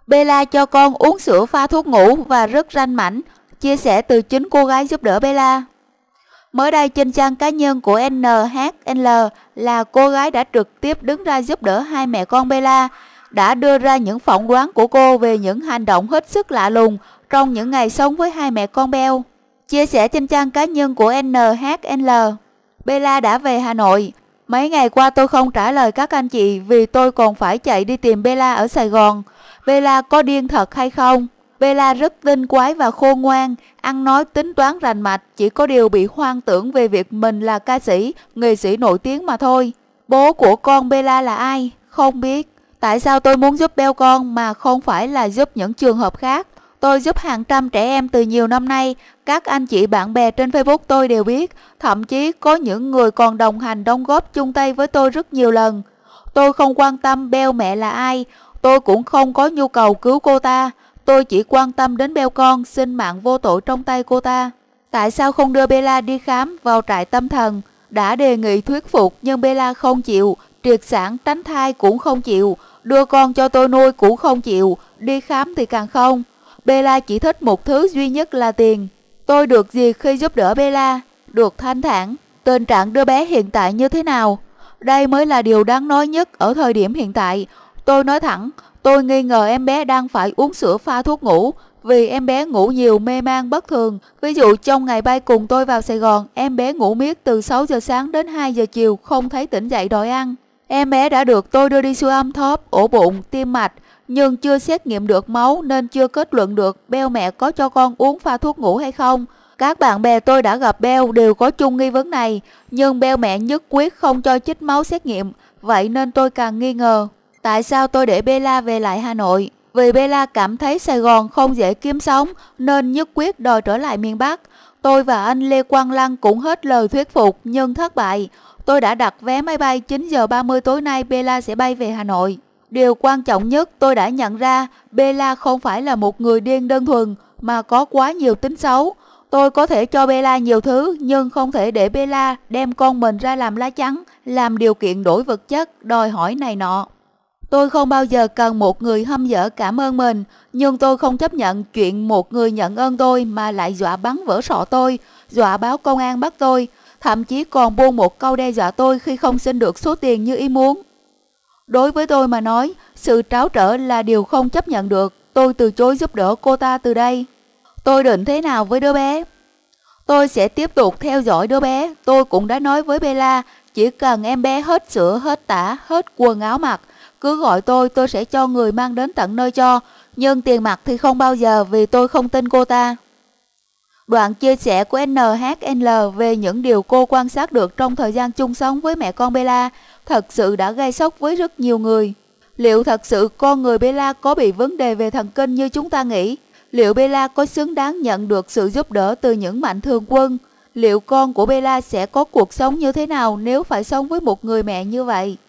Bella cho con uống sữa pha thuốc ngủ và rất ranh mãnh. Chia sẻ từ chính cô gái giúp đỡ Bella. Mới đây trên trang cá nhân của NHL là cô gái đã trực tiếp đứng ra giúp đỡ hai mẹ con Bella, đã đưa ra những phỏng đoán của cô về những hành động hết sức lạ lùng trong những ngày sống với hai mẹ con Bell. Chia sẻ trên trang cá nhân của NHL, Bella đã về Hà Nội. Mấy ngày qua tôi không trả lời các anh chị vì tôi còn phải chạy đi tìm Bella ở Sài Gòn. Bella có điên thật hay không? Bella rất tinh quái và khôn ngoan, ăn nói tính toán rành mạch, chỉ có điều bị hoang tưởng về việc mình là ca sĩ, nghệ sĩ nổi tiếng mà thôi. Bố của con Bella là ai? Không biết. Tại sao tôi muốn giúp Bell con mà không phải là giúp những trường hợp khác? Tôi giúp hàng trăm trẻ em từ nhiều năm nay, các anh chị bạn bè trên Facebook tôi đều biết, thậm chí có những người còn đồng hành đóng góp chung tay với tôi rất nhiều lần. Tôi không quan tâm Bell mẹ là ai, tôi cũng không có nhu cầu cứu cô ta. Tôi chỉ quan tâm đến Bell con, sinh mạng vô tội trong tay cô ta. Tại sao không đưa Bella đi khám vào trại tâm thần? Đã đề nghị thuyết phục nhưng Bella không chịu, triệt sản tránh thai cũng không chịu, đưa con cho tôi nuôi cũng không chịu, đi khám thì càng không. Bella chỉ thích một thứ duy nhất là tiền. Tôi được gì khi giúp đỡ Bella? Được thanh thản. Tình trạng đứa bé hiện tại như thế nào? Đây mới là điều đáng nói nhất ở thời điểm hiện tại. Tôi nói thẳng, tôi nghi ngờ em bé đang phải uống sữa pha thuốc ngủ vì em bé ngủ nhiều mê man bất thường. Ví dụ trong ngày bay cùng tôi vào Sài Gòn, em bé ngủ miết từ 6 giờ sáng đến 2 giờ chiều không thấy tỉnh dậy đòi ăn. Em bé đã được tôi đưa đi siêu âm thóp, ổ bụng, tim mạch nhưng chưa xét nghiệm được máu nên chưa kết luận được Bell mẹ có cho con uống pha thuốc ngủ hay không. Các bạn bè tôi đã gặp Bell đều có chung nghi vấn này, nhưng Bell mẹ nhất quyết không cho chích máu xét nghiệm, vậy nên tôi càng nghi ngờ. Tại sao tôi để Bella về lại Hà Nội? Vì Bella cảm thấy Sài Gòn không dễ kiếm sống nên nhất quyết đòi trở lại miền Bắc. Tôi và anh Lê Quang Lăng cũng hết lời thuyết phục nhưng thất bại. Tôi đã đặt vé máy bay 9 giờ 30 tối nay Bella sẽ bay về Hà Nội. Điều quan trọng nhất tôi đã nhận ra Bella không phải là một người điên đơn thuần mà có quá nhiều tính xấu. Tôi có thể cho Bella nhiều thứ nhưng không thể để Bella đem con mình ra làm lá chắn, làm điều kiện đổi vật chất, đòi hỏi này nọ. Tôi không bao giờ cần một người hâm dở cảm ơn mình, nhưng tôi không chấp nhận chuyện một người nhận ơn tôi mà lại dọa bắn vỡ sọ tôi, dọa báo công an bắt tôi, thậm chí còn buông một câu đe dọa tôi khi không xin được số tiền như ý muốn. Đối với tôi mà nói, sự tráo trở là điều không chấp nhận được. Tôi từ chối giúp đỡ cô ta từ đây. Tôi định thế nào với đứa bé? Tôi sẽ tiếp tục theo dõi đứa bé. Tôi cũng đã nói với Bella, chỉ cần em bé hết sữa, hết tã, hết quần áo mặc, cứ gọi tôi sẽ cho người mang đến tận nơi cho. Nhưng tiền mặt thì không bao giờ vì tôi không tin cô ta. Đoạn chia sẻ của NHL về những điều cô quan sát được trong thời gian chung sống với mẹ con Bella thật sự đã gây sốc với rất nhiều người. Liệu thật sự con người Bella có bị vấn đề về thần kinh như chúng ta nghĩ? Liệu Bella có xứng đáng nhận được sự giúp đỡ từ những mạnh thường quân? Liệu con của Bella sẽ có cuộc sống như thế nào nếu phải sống với một người mẹ như vậy?